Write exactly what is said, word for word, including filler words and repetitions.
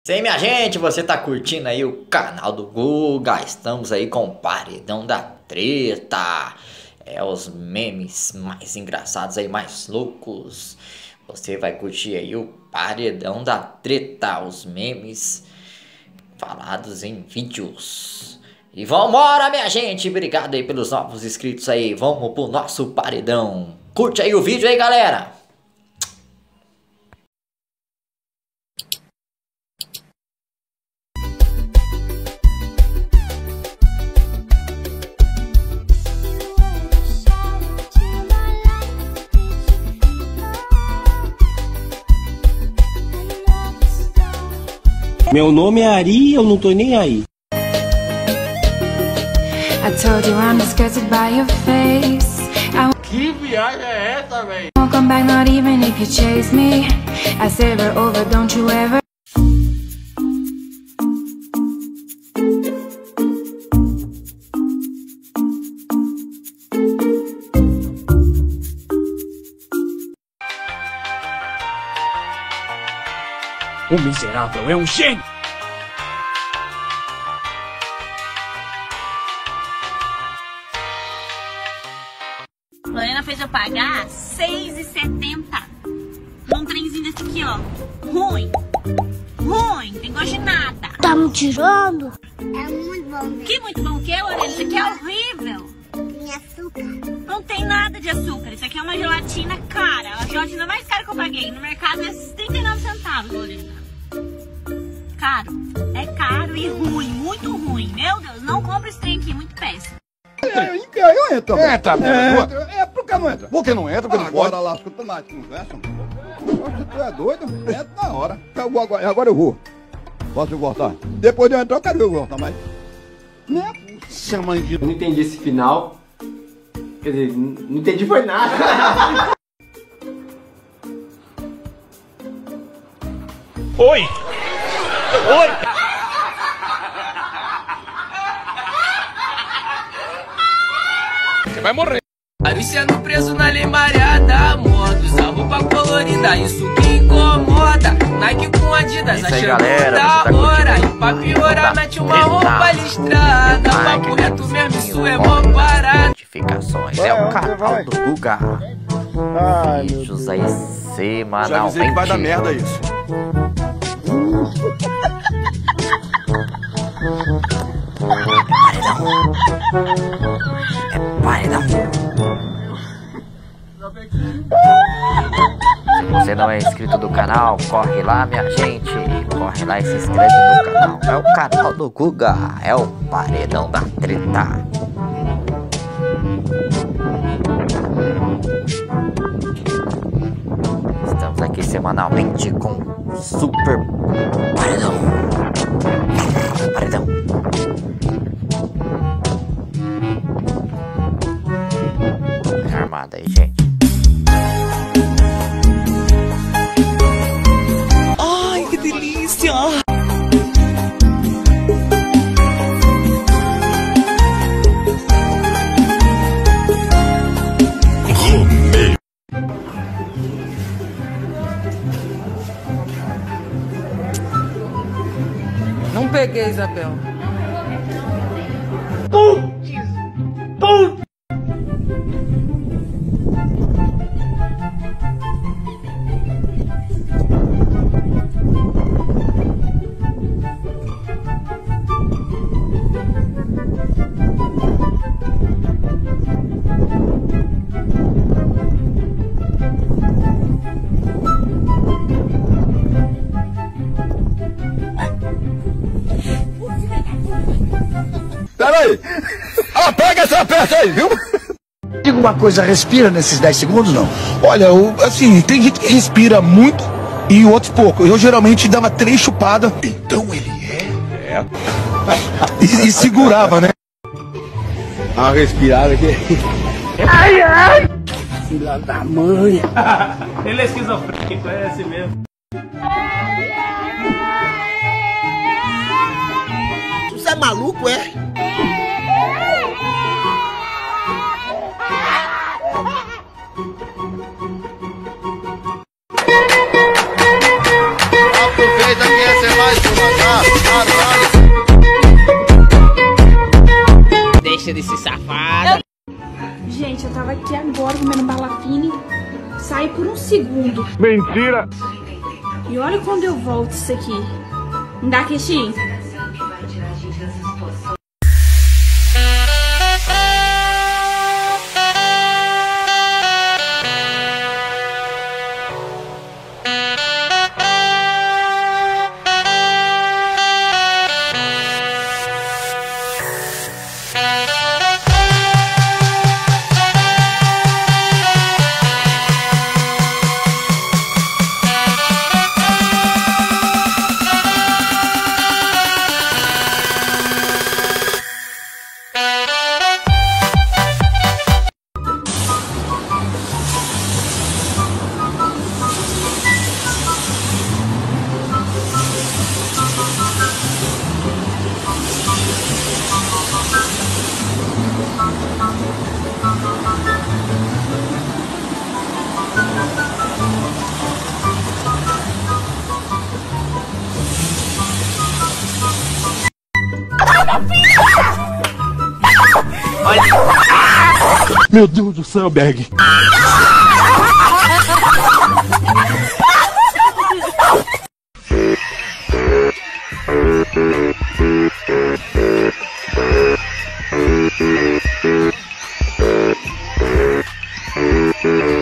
Sim, minha gente, você tá curtindo aí o canal do Guga. Estamos aí com o Paredão da Treta. É os memes mais engraçados aí, mais loucos. Você vai curtir aí o Paredão da Treta, os memes falados em vídeos. E vambora, minha gente, obrigado aí pelos novos inscritos aí. Vamos pro nosso paredão. Curte aí o vídeo aí, galera. Meu nome é Ari e eu não tô nem aí. I told you I'm disgusted by your face. I Que viagem é essa, véi? won't come back, not even if you chase me. I said we're over, don't you ever. O miserável é um gênio! Lorena fez eu pagar seis reais e setenta centavos num trenzinho desse aqui, ó. Ruim. Ruim. Tem gosto de nada. Tá me tirando? É muito bom mesmo. Que muito bom o que, Lorena? Isso aqui é horrível. Tem açúcar. Não tem nada de açúcar. Isso aqui é uma gelatina cara. A gelatina mais cara que eu paguei no mercado é trinta e nove centavos, Lorena. Caro. É caro e ruim. Muito ruim. Meu Deus, não compra esse trem aqui. Muito péssimo. Eu, eu entro. Entra, É, é, por que não entra? Por que não entra? Porque não Agora pode? lá, escuta mais conversa. Poxa, tu é doido? Entra na hora. Eu vou agora, agora eu vou. Posso voltar? Depois de eu entrar, eu quero eu voltar, mas... Né? Chama de... Eu não entendi esse final. Quer dizer, não entendi foi nada. Oi! Oi! Você vai morrer. Luciano preso na lei mareada, modos, a roupa colorida, isso que incomoda. Nike com Adidas, Isso aí, achando galera, da você tá hora. curtindo E pra piorar, da mete uma Treta. roupa listrada. Papo reto mesmo, isso é mó parada. Notificações, é o canal do Guga. Ai, meu Vídeos aí semanalmente. Já avisei que vai dar merda isso. Paredão. Se você não é inscrito do canal, corre lá, minha gente. Corre lá e se inscreve no canal. É o canal do Guga. É o Paredão da Treta. Estamos aqui semanalmente com Super Paredão. Paredão. Armada aí, gente. Ai, que delícia! Não peguei, Isabel. Pera aí. Ah, pega essa peça aí, viu? Diga uma coisa, respira nesses dez segundos, não? Olha, o, assim, tem gente que respira muito e outros pouco. Eu geralmente dava três chupadas. Então ele é? É. E, e segurava, né? Uma respirada aqui. Ai, ai! Filha da mãe! Ele é esquizofrênico, é esse mesmo. Você é maluco, é? Aproveita que essa é mais Deixa de ser safada. Gente, eu tava aqui agora comendo balafine, saí por um segundo. Mentira! E olha quando eu volto isso aqui. Me dá queixinho? Meu Deus do céu, Berg. Thank you.